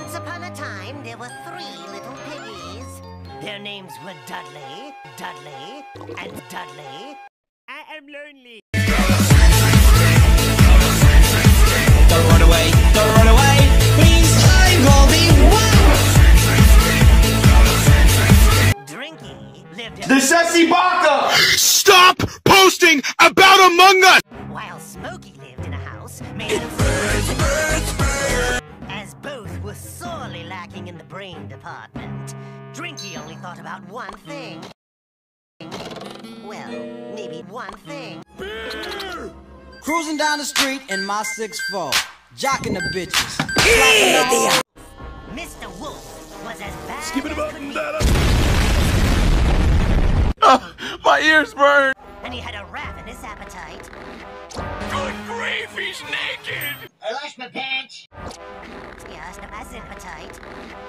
Once upon a time, there were 3 little piggies. Their names were Dudley, Dudley, and Dudley. I am lonely. Don't run away, please, I'm Goldie. Drinky lived in The Sessi Baka! Stop posting about Among Us! while Smokey lived in a house made of as both were sorely lacking in the brain department. Drinky only thought about one thing. Well, maybe one thing. Cruising down the street in my 6'4", jocking the bitches. Mr. Wolf was as bad Skip it as up could and be, that up. My ears burn. and he had a ravenous appetite. Good grief, he's naked. I lost my pants. Yes, a mass appetite.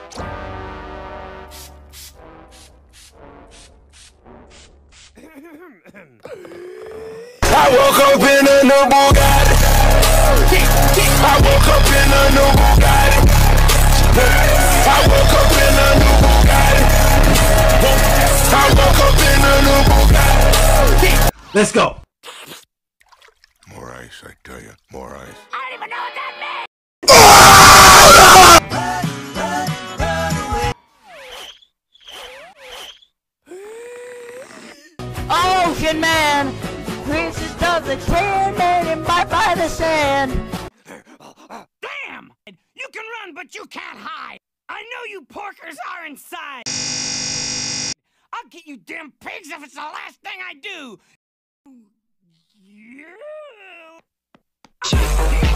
I woke up in a new Bugatti. I woke up in a new Bugatti. I woke up in a new Bugatti. I woke up in a new Bugatti. Let's go. More ice, I tell you, more ice. I don't even know what that means! Ocean man, princess of the Sandman and bite by the sand. Damn! You can run, but you can't hide. I know you porkers are inside. I'll get you damn pigs if it's the last thing I do. Yeah.